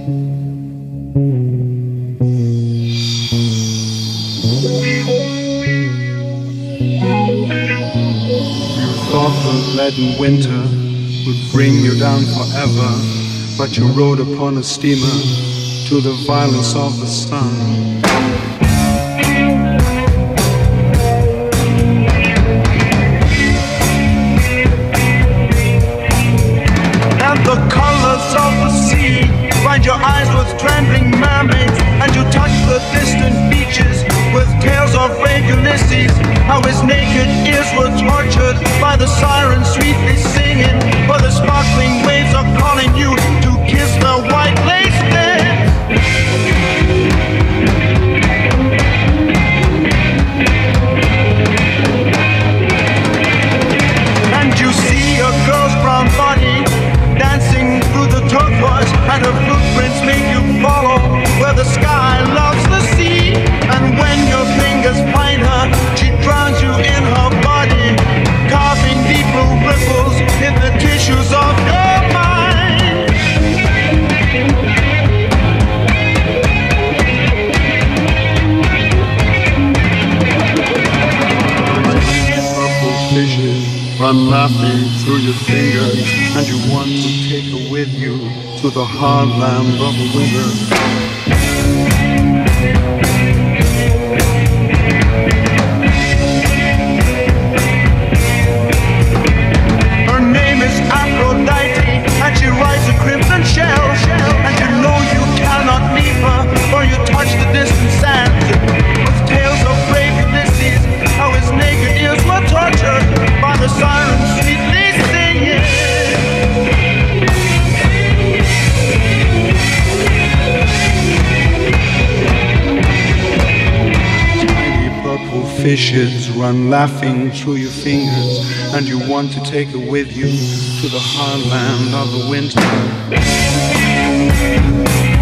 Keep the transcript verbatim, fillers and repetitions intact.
Thought the leaden winter would bring you down forever, but you rode upon a steamer to the violence of the sun. And the colors of the sea blind your eyes with trembling mermaids, and you touch the distant beaches with tales of brave Ulysses, how his naked ears were tortured by the sirens sweetly singing, for the sparkling waves are calling you to kiss the white lace bed. And you see a girl's brown body dancing through the turquoise, and her footprints make you follow where the sky loves the sea. And when your fingers find her, she drowns you in her body, carving deep blue ripples in the tissues of your mind. Purple fishes run laughing through your fingers, and you want to take her with you to the hard land of the winter. And she rides a crimson shell, and you know you cannot leave her, for you touch the distant sands with tales of brave Ulysses, how his naked ears were tortured by the sirens sweetly singing. Tiny purple fishes run laughing through your fingers, and you want to take her with you to the hard land of the winter.